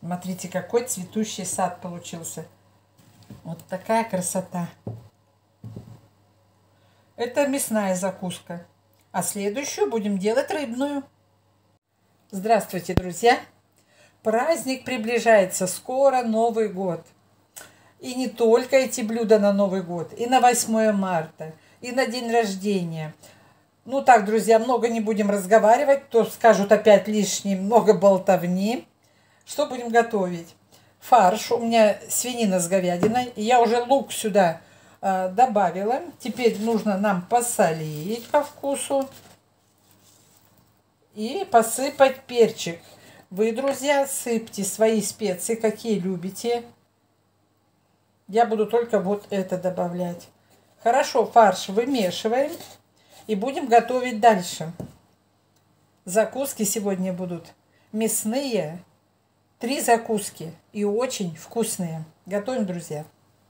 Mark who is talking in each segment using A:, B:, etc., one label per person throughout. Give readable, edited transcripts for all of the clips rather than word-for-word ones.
A: Смотрите, какой цветущий сад получился. Вот такая красота. Это мясная закуска. А следующую будем делать рыбную. Здравствуйте, друзья! Праздник приближается. Скоро Новый год. И не только эти блюда на Новый год. И на 8 марта. И на день рождения. Ну так, друзья, много не будем разговаривать. То скажут опять лишнее, много болтовни. Что будем готовить? Фарш. У меня свинина с говядиной. Я уже лук сюда добавила. Теперь нужно нам посолить по вкусу. И посыпать перчик. Вы, друзья, сыпьте свои специи, какие любите. Я буду только вот это добавлять. Хорошо, фарш вымешиваем. И будем готовить дальше. Закуски сегодня будут мясные. 3 закуски. И очень вкусные. Готовим, друзья.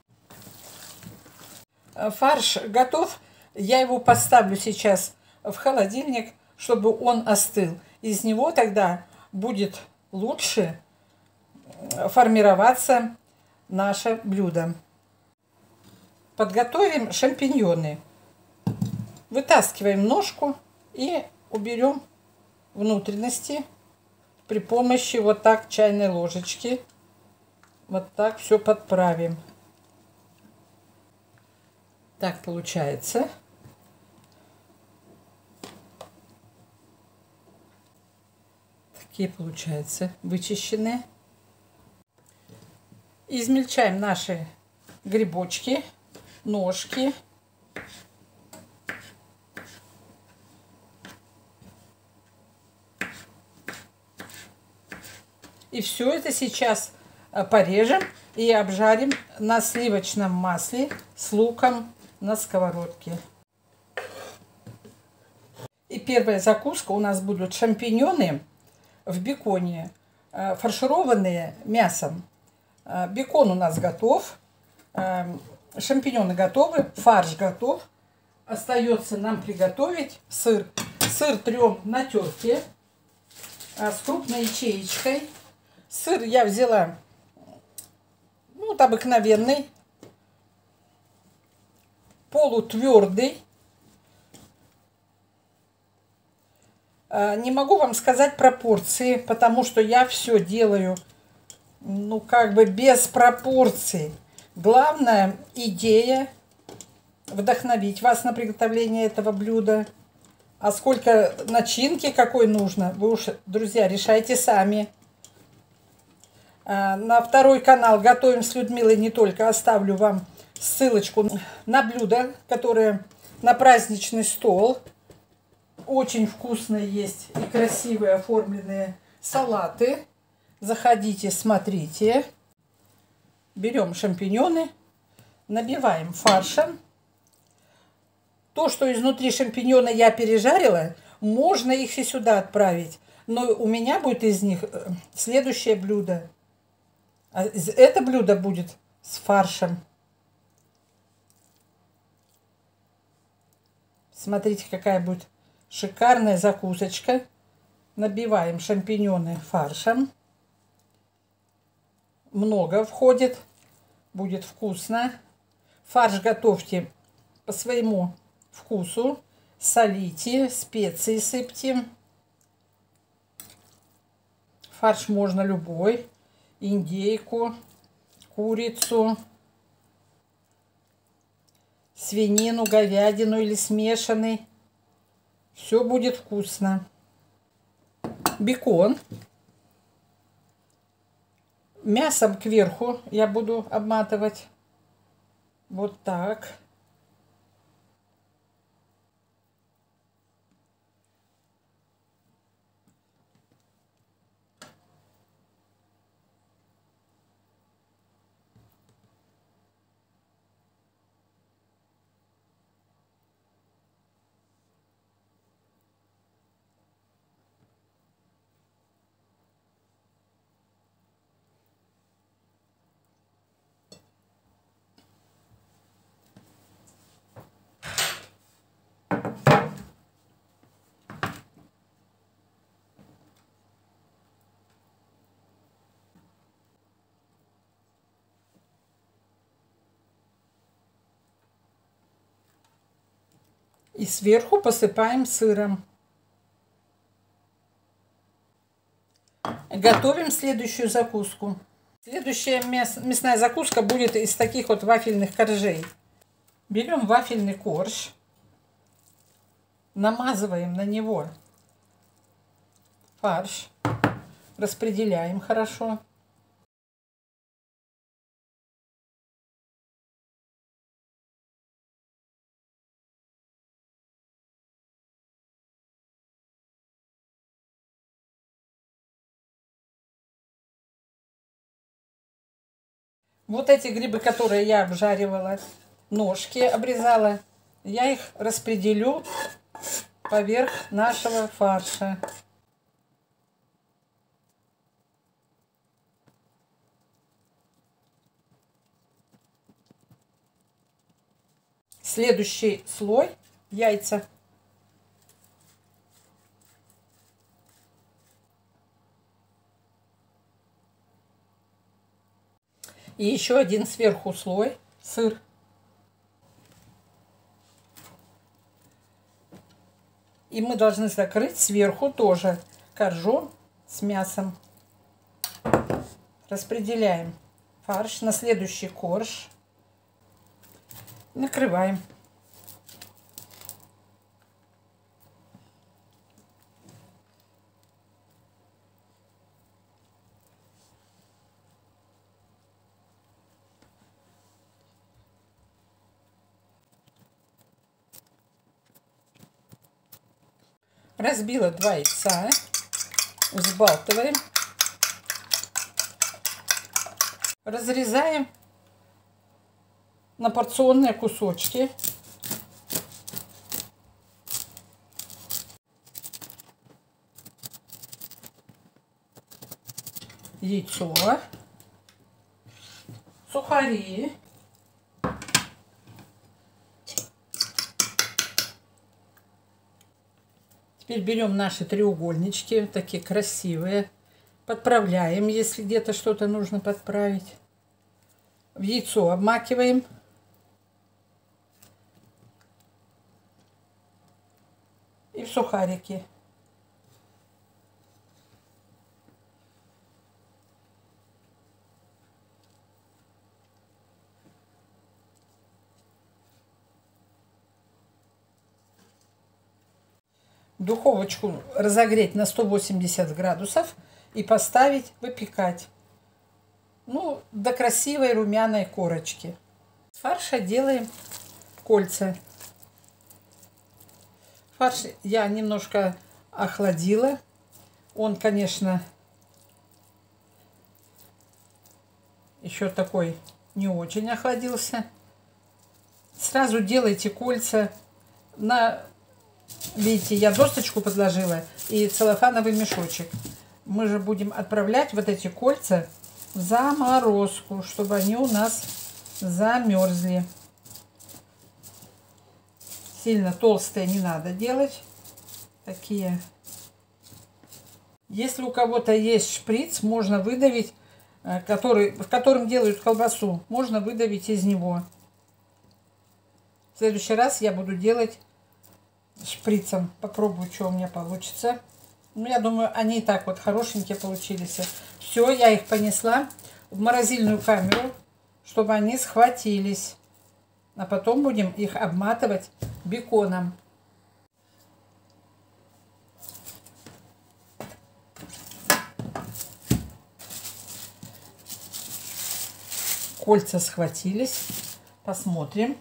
A: Фарш готов. Я его поставлю сейчас в холодильник, чтобы он остыл. Из него тогда будет лучше формироваться наше блюдо. Подготовим шампиньоны. Вытаскиваем ножку и уберем внутренности при помощи вот так чайной ложечки. Вот так все подправим. Так получается. Такие получаются вычищенные. Измельчаем наши грибочки, ножки. И все это сейчас порежем и обжарим на сливочном масле с луком на сковородке. И первая закуска у нас будут шампиньоны в беконе, фаршированные мясом. Бекон у нас готов, шампиньоны готовы, фарш готов. Остается нам приготовить сыр. Сыр трем на терке с крупной ячеечкой. Сыр я взяла, ну, вот обыкновенный, полутвердый. Не могу вам сказать пропорции, потому что я все делаю, ну, как бы без пропорций. Главная идея вдохновить вас на приготовление этого блюда. А сколько начинки какой нужно, вы уж, друзья, решайте сами. На второй канал «Готовим с Людмилой не только» оставлю вам ссылочку на блюдо, которое на праздничный стол. Очень вкусные есть и красивые оформленные салаты. Заходите, смотрите. Берем шампиньоны, набиваем фаршем. То, что изнутри шампиньона я пережарила, можно их и сюда отправить. Но у меня будет из них следующее блюдо. Это блюдо будет с фаршем. Смотрите, какая будет шикарная закусочка. Набиваем шампиньоны фаршем. Много входит. Будет вкусно. Фарш готовьте по своему вкусу. Солите, специи сыпьте. Фарш можно любой. Индейку, курицу, свинину, говядину или смешанный. Все будет вкусно. Бекон. Мясом кверху я буду обматывать. Вот так. И сверху посыпаем сыром. Готовим следующую закуску. Следующая мясная закуска будет из таких вот вафельных коржей. Берем вафельный корж, намазываем на него фарш, распределяем хорошо. Вот эти грибы, которые я обжаривала, ножки обрезала, я их распределю поверх нашего фарша. Следующий слой — яйца. И еще один сверху слой — сыр. И мы должны закрыть сверху тоже коржом с мясом. Распределяем фарш на следующий корж. Накрываем. Разбила 2 яйца. Взбалтываем. Разрезаем на порционные кусочки. Яйцо. Сухари. Теперь берем наши треугольнички, такие красивые. Подправляем, если где-то что-то нужно подправить. В яйцо обмакиваем. И в сухарики. Духовочку разогреть на 180 градусов и поставить выпекать. Ну, до красивой румяной корочки. С фарша делаем кольца. Фарш я немножко охладила. Он, конечно, еще такой не очень охладился. Сразу делайте кольца на... Видите, я досточку подложила и целлофановый мешочек. Мы же будем отправлять вот эти кольца в заморозку, чтобы они у нас замерзли. Сильно толстые не надо делать. Такие. Если у кого-то есть шприц, можно выдавить, в котором делают колбасу, можно выдавить из него. В следующий раз я буду делать шприцем. Попробую, что у меня получится. Ну, я думаю, они и так вот хорошенькие получились. Все, я их понесла в морозильную камеру, чтобы они схватились. А потом будем их обматывать беконом. Кольца схватились. Посмотрим.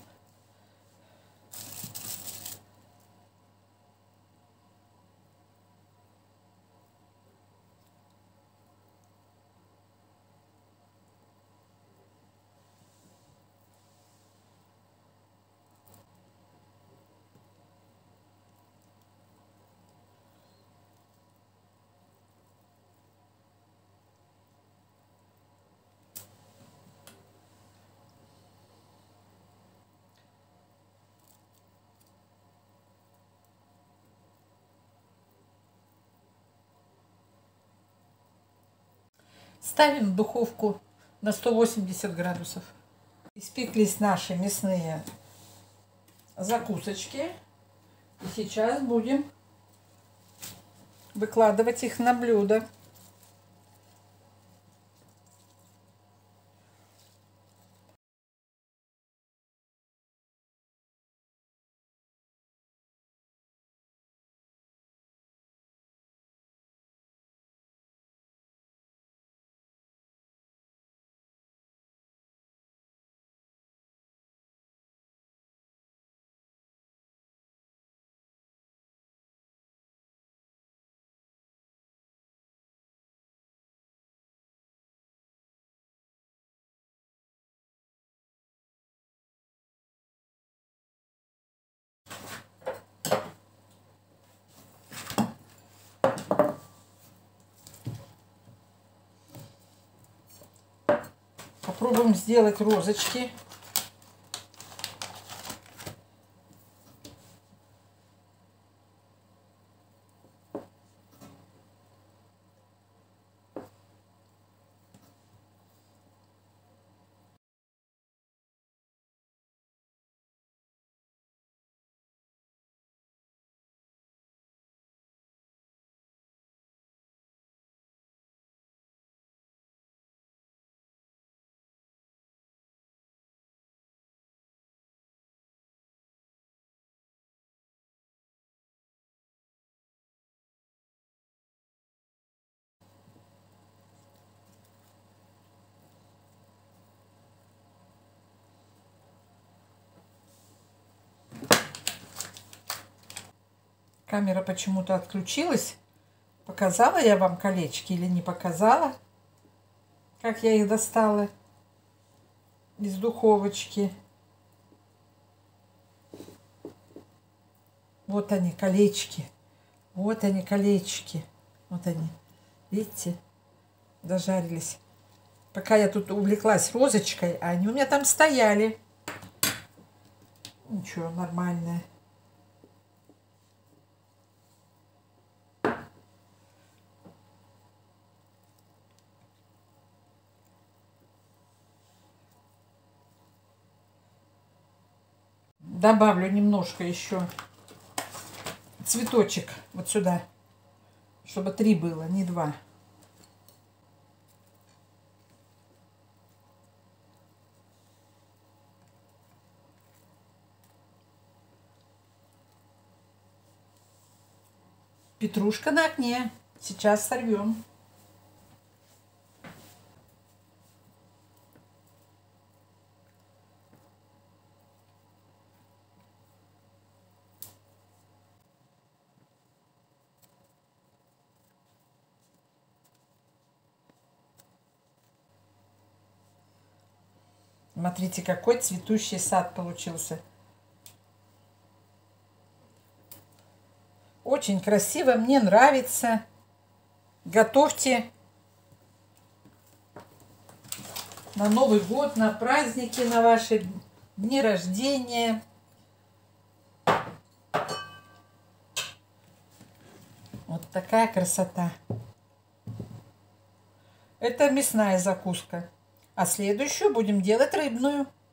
A: Ставим в духовку на 180 градусов. Испеклись наши мясные закусочки. И сейчас будем выкладывать их на блюдо. Попробуем сделать розочки. Камера почему-то отключилась. Показала я вам колечки или не показала? Как я их достала из духовочки. Вот они, колечки. Вот они, колечки. Вот они. Видите? Дожарились. Пока я тут увлеклась розочкой, а они у меня там стояли. Ничего, нормальное. Добавлю немножко еще цветочек вот сюда, чтобы 3 было, не 2. Петрушка на огне. Сейчас сорвем. Смотрите, какой цветущий сад получился. Очень красиво, мне нравится. Готовьте на Новый год, на праздники, на ваши дни рождения. Вот такая красота. Это мясная закуска. А следующую будем делать рыбную.